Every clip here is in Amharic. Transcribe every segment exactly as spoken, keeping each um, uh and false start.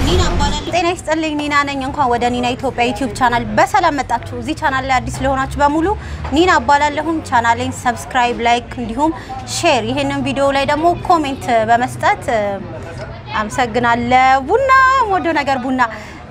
ኒና አባላለሁ ጤና ይስጥልኝ ኒና ነኝ እንኳን ወደ ኒና ኢትዮጵያ ዩቲዩብ ቻናል በሰላም መጣችሁ እዚህ ቻናል ላይ አዲስ ለሆናችሁ በሙሉ ኒና አባላለሁ ቻናሌን ሰብስክራይብ ላይክ እንዲሁም ሼር ይሄንን ቪዲዮ ላይ ደግሞ ኮሜንት በመስጠት አመሰግናለሁ ቡና ወዶ ነገር ቡና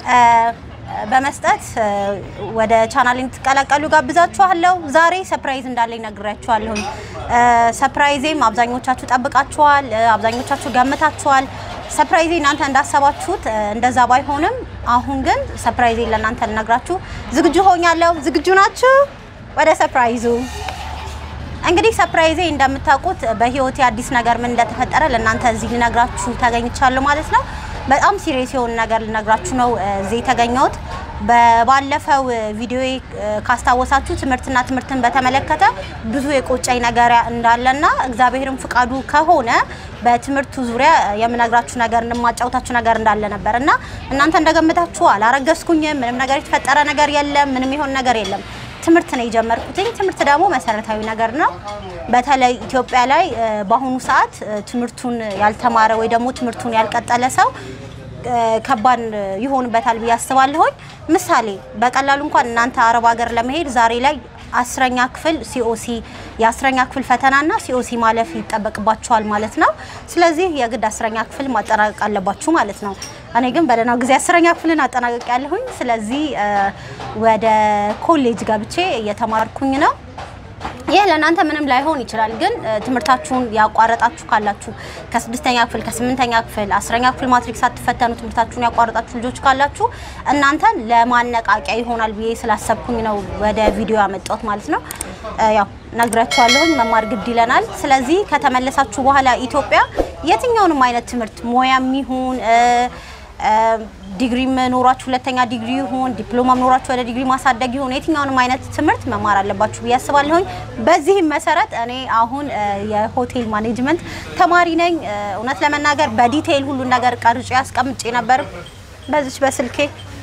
በመስጠት ወደ ቻናሌን ተቀላቀሉ ጋብዛችኋለሁ ዛሬ ሰርፕራይዝ እንዳለኝ ነግራችኋለሁ ሰርፕራይዜም አብዛኞቻችሁ ጠብቃችኋል አብዛኞቻችሁ ገምታችኋል ሰርፕራይዝ እናንተ እንዳሰባችሁት እንደዛ ባይሆንም አሁን ግን ሰርፕራይዝ ለእናንተ ልነግራችሁ ዝግጁ ሆኛለሁ ዝግጁ ናችሁ ወደ ሰርፕራይዙ እንግዲህ ሰርፕራይዝ እንደምታውቁት በህይወቴ አዲስ ነገር ምን እንደተፈጠረ ለእናንተ እዚህ ልነግራችሁ ተገኝቻለሁ ማለት ነው በጣም ሲሪየስ የሆነ ነገር ልነግራችሁ ነው እዚህ ተገኘሁት በባለፈው ቪዲዮ ካስታወሳችሁ ትምርትና ትምርትን በተመለከተ ብዙ የቆጨኝ ነገር እንዳለና እግዚአብሔርም ፍቃዱ ከሆነ በትምርቱ ዙሪያ የምነግራችሁ ነገር እንማጫውታችሁ ነገር እንዳለ ነበርና እናንተ እንደገመታችሁ አላረገስኩኝም ምንም ነገር የተፈጠረ ነገር የለም ምንም ይሆን ነገር የለም ትምርት ነው የጀመርኩትኝ ትምርት ደግሞ መሰረታዊ ነገር ነው በተለይ ኢትዮጵያ ላይ በአሁኑ ሰዓት ትምርቱን ያልተማረ ወይ ደግሞ ትምርቱን ያልቀጠለ ሰው ከባድ ይሆንበታል ብያስባለሁ ምሳሌ በቀላሉ እንኳን እናንተ አረብ ሀገር ለመሄድ ዛሬ ላይ አስረኛ ክፍል ሲኦሲ የአስረኛ ክፍል ፈተናና ሲኦሲ ማለፍ ይጠበቅባችኋል ማለት ነው ስለዚህ የግድ አስረኛ ክፍል ማጠናቀቅ አለባችሁ ማለት ነው እኔ ግን በደናው ጊዜ አስረኛ ክፍልን አጠናቀቅ ያለሁኝ ስለዚህ ወደ ኮሌጅ ገብቼ እየተማርኩኝ ነው ይሄ ለእናንተ ምንም ላይሆን ይችላል ግን ትምርታችሁን ያቋረጣችሁ ካላችሁ ከስድስተኛ ክፍል ከስምንተኛ ክፍል አስረኛ ክፍል ማትሪክ ሳትፈተኑ ትምርታችሁን ያቋረጣችሁ ልጆች ካላችሁ እናንተን ለማነቃቂያ ይሆናል ብዬ ስላሰብኩኝ ነው ወደ ቪዲዮ ያመጣሁት ማለት ነው ያው ነግራችኋለሁ መማር ግድ ይለናል ስለዚህ ከተመለሳችሁ በኋላ ኢትዮጵያ የትኛውንም አይነት ትምርት ሞያም ይሁን ዲግሪ መኖራችሁ ሁለተኛ ዲግሪ ይሁን ዲፕሎማ መኖራችሁ ወደ ዲግሪ ማሳደግ ይሁን የትኛውንም አይነት ትምርት መማር አለባችሁ ብያስባለሁ በዚህ መሰረት እኔ አሁን የሆቴል ማኔጅመንት ተማሪ ነኝ እውነት ለመናገር በዲቴል ሁሉ ነገር ቀርጬ ያስቀምጬ ነበር በዚህ በስልኬ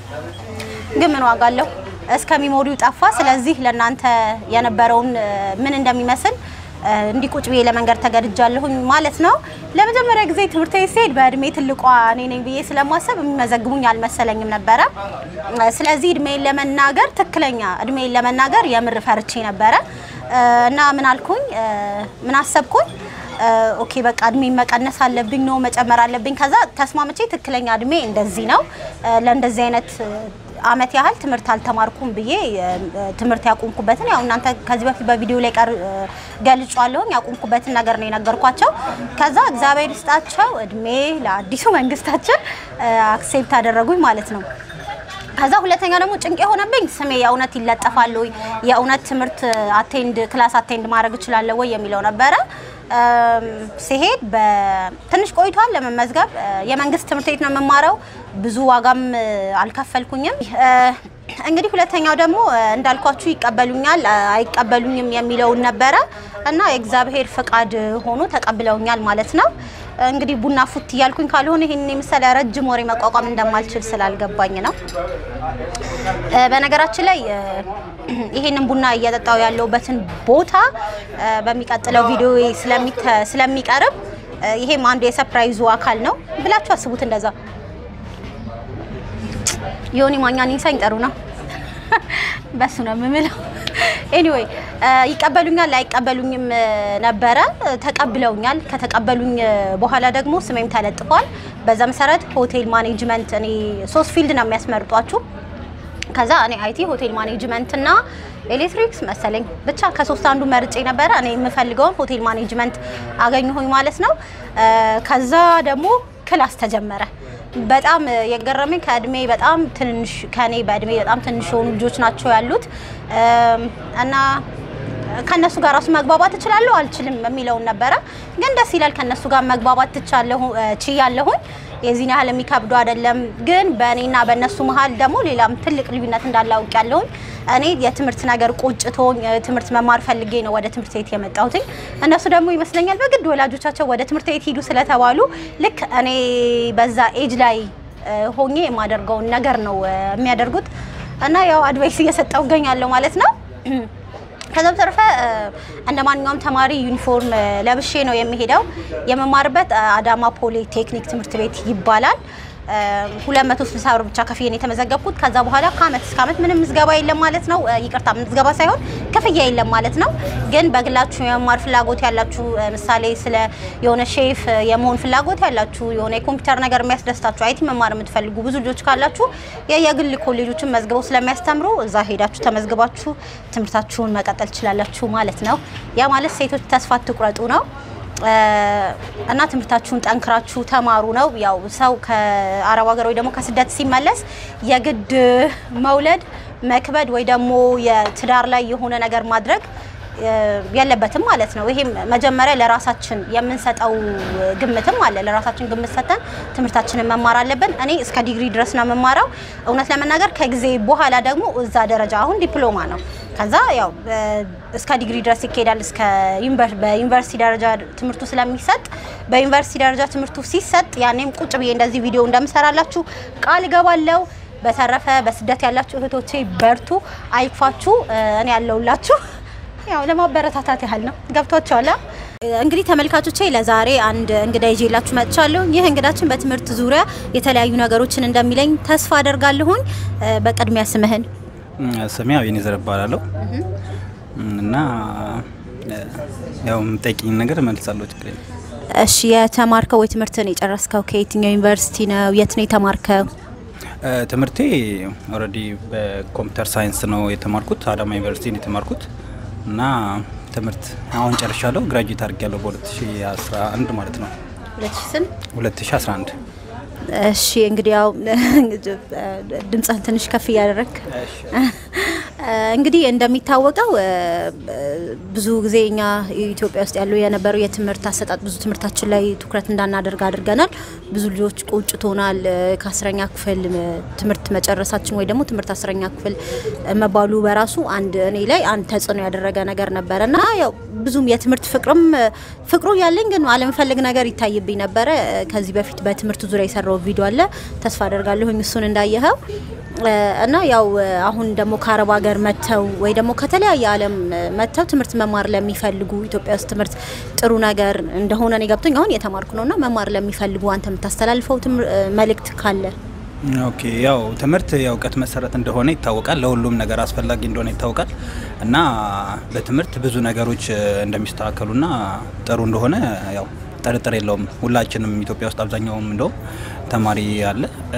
ግን ምን ዋጋ አለው እስከ ሚሞሪው ጠፋ ስለዚህ ለእናንተ የነበረውን ምን እንደሚመስል እንዲቁጭ ብዬ ለመንገር ተገድጃለሁ ማለት ነው ለመጀመሪያ ጊዜ ትምርት ሲሄድ በእድሜ ትልቋ እኔ ነኝ ብዬ ስለማሰብ የሚመዘግቡኝ አልመሰለኝም ነበር ስለዚህ እድሜ ለመናገር ትክክለኛ እድሜ ለመናገር የምር ፈርቼ ነበር እና ምን አልኩኝ ምን አሰብኩኝ ኦኬ በቃ እድሜ መቀነስ አለብኝ ነው መጨመር አለብኝ ከዛ ተስማምቼ ትክክለኛ እድሜ እንደዚህ ነው ለእንደዚህ አይነት አመት ያህል ትምርት አልተማርኩም ብዬ ትምርት ያቆምኩበትን ያው እናንተ ከዚህ በፊት በቪዲዮ ላይ ቀር ገልጫለሁ ያቆምኩበትን ነገር ነው የነገርኳቸው ከዛ እግዚአብሔር ይስጣቸው እድሜ ለአዲሱ መንግስታችን አክሴፕት አደረጉኝ ማለት ነው ከዛ ሁለተኛ ደግሞ ጭንቅ የሆነብኝ ስሜ የእውነት ይለጠፋል ወይ የእውነት ትምርት አቴንድ ክላስ አቴንድ ማድረግ ይችላል ወይ የሚለው ነበር ሲሄድ በትንሽ ቆይቷል ለመመዝገብ የመንግስት ትምርት ቤት ነው መማራው ብዙ ዋጋም አልከፈልኩኝም እንግዲህ ሁለተኛው ደግሞ እንዳልኳችሁ ይቀበሉኛል አይቀበሉኝም የሚለው ነበር እና የእግዚአብሔር ፍቃድ ሆኖ ተቀብለውኛል ማለት ነው እንግዲህ ቡና ፉት ያልኩኝ ካልሆነ ይሄን የመሰለ ረጅም ወሬ መቋቋም እንደማልችል ስላልገባኝ ነው በነገራችን ላይ ይሄንን ቡና እየጠጣው ያለውበትን ቦታ በሚቀጥለው ቪዲዮ ስለሚቀርብ ይሄም አንዱ የሰርፕራይዙ አካል ነው ብላችሁ አስቡት እንደዛ ዮኒ ማኛን ይንሳኝ ነው በሱ ነው የምምለው anyway ይቀበሉኛል ላይቀበሉኝም ነበር ተቀብለውኛል ከተቀበሉኝ በኋላ ደግሞ ስሜም ተለጥፏል በዛ መሰረት ሆቴል ማኔጅመንት እኔ ሶስት ፊልድ ነው የሚያስመርጧችሁ ከዛ እኔ አይቲ ሆቴል ማኔጅመንት እና ኤሌክትሪክስ መሰለኝ ብቻ ከሶስት አንዱ መርጬ ነበር እኔ የምፈልገው ሆቴል ማኔጅመንት አገኘሁኝ ማለት ነው ከዛ ደግሞ ክላስ ተጀመረ በጣም የገረመኝ ከእድሜ በጣም ትንሽ ከኔ በእድሜ በጣም ትንሽ ሆኑ ልጆች ናቸው ያሉት እና ከነሱ ጋር ራስ መግባባት እችላለሁ አልችልም የሚለው ነበር ግን ደስ ይላል ከነሱ ጋር መግባባት ትቻለሁ ቺያለሁ የዚህን ያህል የሚከብዱ አይደለም ግን በእኔና በእነሱ መሃል ደግሞ ሌላም ትልቅ ልዩነት እንዳላውቅ ያለው እኔ የትምርት ነገር ቆጭቶኝ ትምርት መማር ፈልጌ ነው ወደ ትምርት ቤት የመጣሁት እነሱ ደግሞ ይመስለኛል በግድ ወላጆቻቸው ወደ ትምርት ቤት ሄዱ ስለተባሉ ልክ እኔ በዛ ኤጅ ላይ ሆኜ የማደርገው ነገር ነው የሚያደርጉት እና ያው አድቫይስ እየሰጠው ገኛለሁ ማለት ነው ከዛ በተረፈ እንደማንኛውም ተማሪ ዩኒፎርም ለብሼ ነው የሚሄደው የመማርበት አዳማ ፖሊ ቴክኒክ ትምህርት ቤት ይባላል ሁለት መቶ ስልሳ ብር ብቻ ከፍዬ ነው የተመዘገብኩት ከዛ በኋላ ከአመት እስከ አመት ምንም ምዝገባ የለም ማለት ነው ይቅርታ ምዝገባ ሳይሆን ክፍያ የለም ማለት ነው ግን በግላችሁ የመማር ፍላጎት ያላችሁ ምሳሌ ስለ የሆነ ሼፍ የመሆን ፍላጎት ያላችሁ የሆነ የኮምፒውተር ነገር የሚያስደስታችሁ አይቲ መማር የምትፈልጉ ብዙ ልጆች ካላችሁ የየግል ኮሌጆችን መዝግበው ስለሚያስተምሩ እዛ ሄዳችሁ ተመዝግባችሁ ትምህርታችሁን መቀጠል ትችላላችሁ ማለት ነው ያ ማለት ሴቶች ተስፋ አትቁረጡ ነው እና ትምህርታችሁን ጠንክራችሁ ተማሩ ነው ያው ሰው ከአረብ ሀገር ወይ ደግሞ ከስደት ሲመለስ የግድ መውለድ መክበድ ወይ ደግሞ የትዳር ላይ የሆነ ነገር ማድረግ ያለበትም ማለት ነው ይሄ መጀመሪያ ለራሳችን የምንሰጠው ግምትም አለ ለራሳችን ግምት ሰተን ትምህርታችንን መማር አለብን እኔ እስከ ዲግሪ ድረስ ነው መማራው እውነት ለመናገር ከጊዜ በኋላ ደግሞ እዛ ደረጃ አሁን ዲፕሎማ ነው ከዛ ያው እስከ ዲግሪ ድረስ ይኬዳል እስከ በዩኒቨርሲቲ ደረጃ ትምህርቱ ስለሚሰጥ በዩኒቨርሲቲ ደረጃ ትምህርቱ ሲሰጥ ያኔም ቁጭ ብዬ እንደዚህ ቪዲዮ እንደምሰራላችሁ ቃል ገባለው በተረፈ በስደት ያላችሁ እህቶቼ በርቱ አይክፋችሁ እኔ ያለውላችሁ ያው ለማበረታታት ያህል ነው ገብቷችኋል እንግዲህ ተመልካቾቼ ለዛሬ አንድ እንግዳ ይዤላችሁ መጥቻለሁ ይህ እንግዳችን በትምህርት ዙሪያ የተለያዩ ነገሮችን እንደሚለኝ ተስፋ አደርጋለሁ በቀድሚያ ስምህን ስሜ አቤኔዘር እባላለሁ እና ያው ምጠይቂኝ ነገር መልሳለሁ ችግር የለም እሺ የተማርከው ወይ ትምህርትን የጨረስከው ከየትኛው ዩኒቨርሲቲ ነው የት ነው የተማርከው ትምህርቴ ኦሬዲ በኮምፒውተር ሳይንስ ነው የተማርኩት አዳማ ዩኒቨርሲቲ ነው የተማርኩት እና ትምህርት አሁን ጨርሻለሁ ግራጁዌት አድርጌያለሁ በ2011 ማለት ነው ሁለት ሺህ ስንት ሁለት ሺህ አስራ አንድ እሺ እንግዲህ ያው ድምጽህን ትንሽ ከፍ ያደረክ እሺ እንግዲህ እንደሚታወቀው ብዙ ጊዜ እኛ ኢትዮጵያ ውስጥ ያለው የነበረው የትምህርት አሰጣጥ ብዙ ትምህርታችን ላይ ትኩረት እንዳናደርግ አድርገናል ብዙ ልጆች ቁጭቶናል ከአስረኛ ክፍል ትምህርት መጨረሳችን ወይ ደግሞ ትምህርት አስረኛ ክፍል መባሉ በራሱ አንድ እኔ ላይ አንድ ተጽዕኖ ያደረገ ነገር ነበርና ያው ብዙም የትምህርት ፍቅርም ፍቅሩ ያለኝ ግን አለም ፈልግ ነገር ይታይብኝ ነበር ከዚህ በፊት በትምህርት ዙሪያ የሰራው ቪዲዮ አለ ተስፋ አደርጋለሁ እሱን እንዳየኸው እና ያው አሁን ደግሞ ከአረብ ሀገር መተው ወይ ደግሞ ከተለያየ ዓለም መተው ትምህርት መማር ለሚፈልጉ ኢትዮጵያ ውስጥ ትምህርት ጥሩ ነገር እንደሆነ ነው ገብቶኝ አሁን የተማርኩ ነውና መማር ለሚፈልጉ አንተ የምታስተላልፈው መልእክት ካለ ኦኬ ያው ትምህርት ያው ቀት መሰረት እንደሆነ ይታወቃል ለሁሉም ነገር አስፈላጊ እንደሆነ ይታወቃል እና በትምህርት ብዙ ነገሮች እንደሚስተካከሉና ጥሩ እንደሆነ ያው ጥርጥር የለውም ሁላችንም ኢትዮጵያ ውስጥ አብዛኛውም እንደው ተማሪ አለ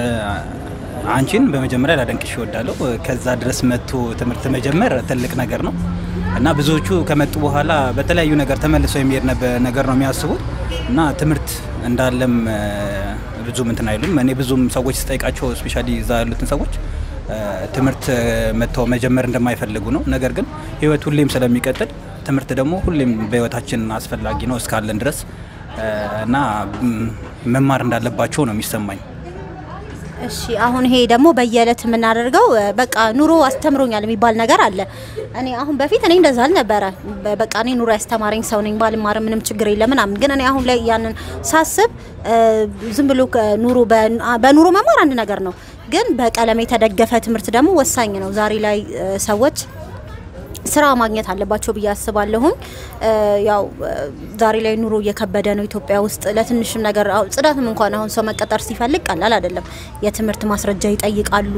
አንቺን በመጀመሪያ ላደንቅሽ እወዳለሁ ከዛ ድረስ መጥቶ ትምህርት መጀመር ትልቅ ነገር ነው እና ብዙዎቹ ከመጡ በኋላ በተለያዩ ነገር ተመልሰው የሚሄድ ነገር ነው የሚያስቡት እና ትምህርት እንዳለም ብዙ እንትን አይሉም እኔ ብዙም ሰዎች ስጠይቃቸው ስፔሻሊ እዛ ያሉትን ሰዎች ትምህርት መጥተው መጀመር እንደማይፈልጉ ነው ነገር ግን ህይወት ሁሌም ስለሚቀጥል ትምህርት ደግሞ ሁሌም በህይወታችን አስፈላጊ ነው እስካለን ድረስ እና መማር እንዳለባቸው ነው የሚሰማኝ እሺ አሁን ይሄ ደግሞ በየለት ምናደርገው በቃ ኑሮ አስተምሮኛል የሚባል ነገር አለ እኔ አሁን በፊት እኔ እንደዛ አልነበረ በቃ እኔ ኑሮ ያስተማረኝ ሰው ነኝ ባልማር ምንም ችግር የለም ምናምን ግን እኔ አሁን ላይ ያንን ሳስብ ዝም ብሎ ኑሮ በኑሮ መማር አንድ ነገር ነው ግን በቀለም የተደገፈ ትምህርት ደግሞ ወሳኝ ነው ዛሬ ላይ ሰዎች ስራ ማግኘት አለባቸው በያስባለሁ ያው ዛሬ ላይ ኑሮ እየከበደ ነው ኢትዮጵያ ውስጥ ለትንሽም ነገር ጽዳትም እንኳን አሁን ሰው መቀጠር ሲፈልግ ቀላል አይደለም የትምህርት ማስረጃ ይጠይቃሉ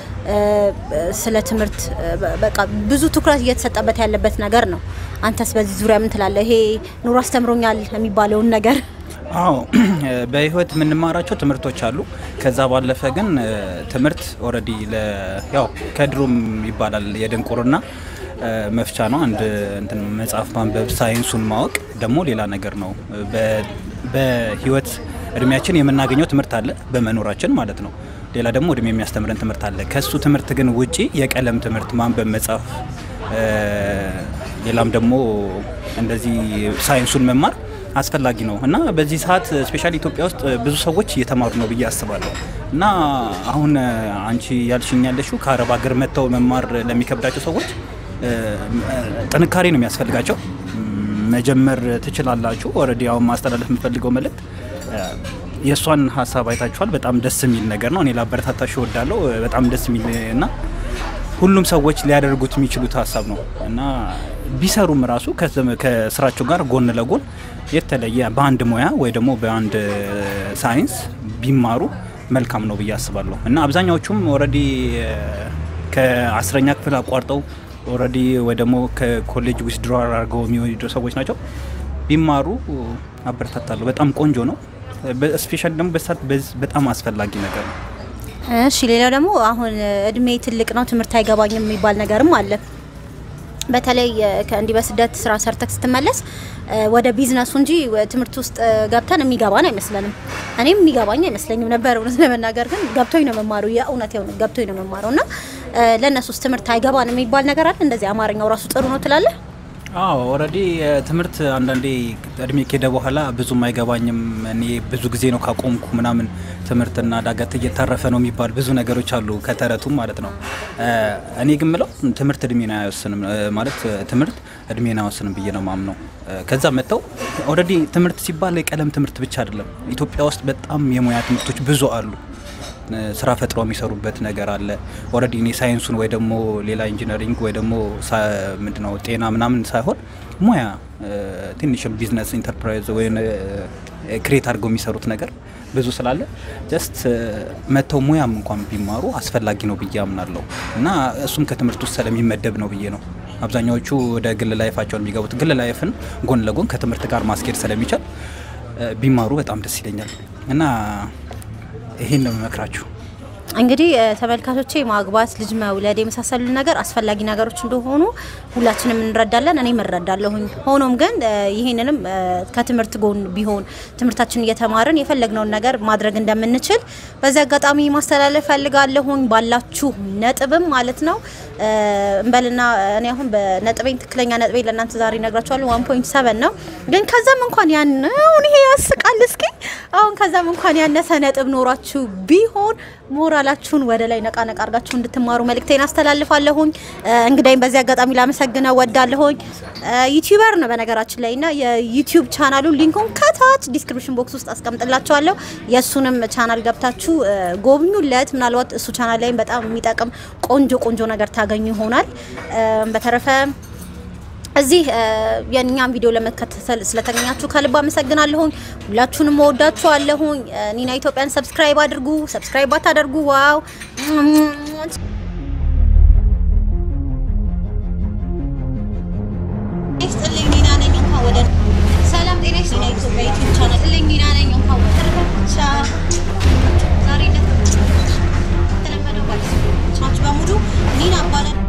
ስለ ትምህርት በቃ ብዙ ትኩረት እየተሰጠበት ያለበት ነገር ነው አንተስ በዚህ ዙሪያ ምን ትላለህ ይሄ ኑሮ አስተምሮኛል የሚባለው ነገር አዎ በህይወት ምንማራቸው ትምህርቶች አሉ ከዛ ባለፈ ግን ትምህርት ኦሬዲ ለ ያው ከድሮም ይባላል የድንቁርና መፍቻ ነው አንድ እንትን መጽሐፍ ማንበብ ሳይንሱን ማወቅ ደግሞ ሌላ ነገር ነው በህይወት እድሜያችን የምናገኘው ትምህርት አለ በመኖራችን ማለት ነው ሌላ ደግሞ እድሜ የሚያስተምረን ትምህርት አለ ከሱ ትምህርት ግን ውጪ የቀለም ትምህርት ማንበብ መጽሐፍ ሌላም ደግሞ እንደዚህ ሳይንሱን መማር አስፈላጊ ነው እና በዚህ ሰዓት ስፔሻሊ ኢትዮጵያ ውስጥ ብዙ ሰዎች እየተማሩ ነው ብዬ አስባለሁ እና አሁን አንቺ ያልሽኝ ያለሽው ከአረብ ሀገር መተው መማር ለሚከብዳቸው ሰዎች ጥንካሬ ነው የሚያስፈልጋቸው መጀመር ትችላላችሁ ኦሬዲ አሁን ማስተላለፍ የምፈልገው መልእክት የሷን ሐሳብ አይታችኋል በጣም ደስ የሚል ነገር ነው እኔ ላበረታታሽ እወዳለሁ በጣም ደስ የሚልና ሁሉም ሰዎች ሊያደርጉት የሚችሉት ሐሳብ ነው እና ቢሰሩም ራሱ ከስራቸው ጋር ጎን ለጎን የተለየ በአንድ ሙያ ወይ ደግሞ በአንድ ሳይንስ ቢማሩ መልካም ነው ብዬ አስባለሁ እና አብዛኛዎቹም ኦሬዲ ከአስረኛ ክፍል አቋርጠው ኦሬዲ ወይ ደግሞ ከኮሌጅ ዊዝድሮ አድርገው የሚወዱ ሰዎች ናቸው ቢማሩ አበረታታለሁ በጣም ቆንጆ ነው ስፔሻሊ ደግሞ በሳት በጣም አስፈላጊ ነገር ነው እሺ ሌላው ደግሞ አሁን እድሜ ትልቅ ነው ትምህርት አይገባኝም የሚባል ነገርም አለ በተለይ ከእንዲ በስደት ስራ ሰርተክ ስትመለስ ወደ ቢዝነሱ እንጂ ትምህርት ውስጥ ገብተን የሚገባን አይመስለንም እኔም የሚገባኝ አይመስለኝም ነበር ወደ ለመናገር ግን ገብቶኝ ነው መማሩ የእውነት ነው ገብቶኝ ነው መማሩና ለነሱስ ትምህርት አይገባን የሚባል ነገር አለ እንደዚህ አማርኛው ራሱ ጥሩ ነው ትላለህ አዎ ኦሬዲ ትምህርት አንዳንዴ እድሜ ከደ በኋላ ብዙም አይገባኝም እኔ ብዙ ጊዜ ነው ካቆምኩ ምናምን ትምህርትና ዳገት እየተረፈ ነው የሚባል ብዙ ነገሮች አሉ ከተረቱም ማለት ነው እኔ ግን ምለው ትምህርት እድሜና አይወስንም ማለት ትምህርት እድሜና አይወስንም ብዬ ነው ማምነው ከዛ መጣው ኦሬዲ ትምህርት ሲባል የቀለም ትምህርት ብቻ አይደለም ኢትዮጵያ ውስጥ በጣም የሙያ ትምህርቶች ብዙ አሉ ስራ ፈጥሮ የሚሰሩበት ነገር አለ ኦሬዲ እኔ ሳይንሱን ወይ ደግሞ ሌላ ኢንጂነሪንግ ወይ ደግሞ ምንድነው ጤና ምናምን ሳይሆን ሙያ ትንሽም ቢዝነስ ኢንተርፕራይዝ ወይ ክሬት አድርገው የሚሰሩት ነገር ብዙ ስላለ ጀስት መተው ሙያም እንኳን ቢማሩ አስፈላጊ ነው ብዬ አምናለሁ እና እሱም ከትምህርት ውስጥ ስለሚመደብ ነው ብዬ ነው አብዛኛዎቹ ወደ ግል ላይፋቸው የሚገቡት ግል ላይፍን ጎን ለጎን ከትምህርት ጋር ማስኬድ ስለሚቻል ቢማሩ በጣም ደስ ይለኛል እና ይሄን ነው መከራችሁ እንግዲህ ተመልካቾቼ ማግባት ልጅ መውለድ የመሳሰሉ ነገር አስፈላጊ ነገሮች እንደሆኑ ሁላችንም እንረዳለን እኔ መረዳለሁኝ ሆኖም ግን ይሄንንም ከትምህርት ጎን ቢሆን ትምህርታችን እየተማረን የፈለግነው ነገር ማድረግ እንደምንችል በዛ አጋጣሚ ማስተላለፍ ፈልጋለሁኝ ባላችሁ ነጥብም ማለት ነው እንበልና እኔ አሁን በነጥቤን ትክክለኛ ነጥቤ ለእናንተ ዛሬ ነግራችኋለሁ one point seven ነው ግን ከዛም እንኳን ያን አሁን ይሄ ያስቃል እስኪ አሁን ከዛም እንኳን ያነሰ ነጥብ ኖራችሁ ቢሆን ሞራላችሁን ወደ ላይ ነቃ ነቃ አርጋችሁ እንድትማሩ መልእክቴን አስተላልፋለሁኝ እንግዲህ በዚህ አጋጣሚ ላመሰግነው ወዳለሁኝ ዩቲዩበር ነው በነገራችን ላይና የዩቲዩብ ቻናሉ ሊንኩን ከታች ዲስክሪፕሽን ቦክስ ውስጥ አስቀምጥላችኋለሁ የሱንም ቻናል ገብታችሁ ጎብኙለት ምናልባት እሱ ቻናል ላይ በጣም የሚጠቅም ቆንጆ ቆንጆ ነገር ታገኙ ይሆናል በተረፈ እዚህ የኛም ቪዲዮ ለመከታተል ስለተገኛችሁ ከልብ አመሰግናለሁ ሁላችሁንም ወዳችኋለሁ ኒና ኢትዮጵያን ሰብስክራይብ አድርጉ ሰብስክራይብ አታደርጉ ዋው እስጥልኝ ኒና ነኝ እንኳን ወደ ሰላም ጤና ይስጥልኝ ኢትዮጵያ ዩቲዩብ ቻናል እስጥልኝ ኒና ነኝ እንኳን ወደ ተረፈቻ ዛሬ እንደተለመደው ባለስልጣኖች በሙሉ ኒና አባለ